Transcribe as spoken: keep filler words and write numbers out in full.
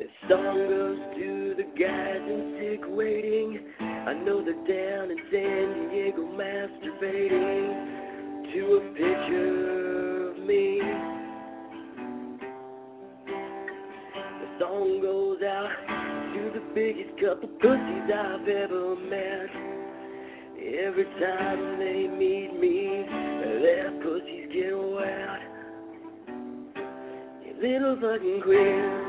This song goes to the guys in S I C waiting. I know they're down in San Diego masturbating to a picture of me. The song goes out to the biggest couple pussies I've ever met. Every time they meet me, their pussies get wet. You little fucking queer.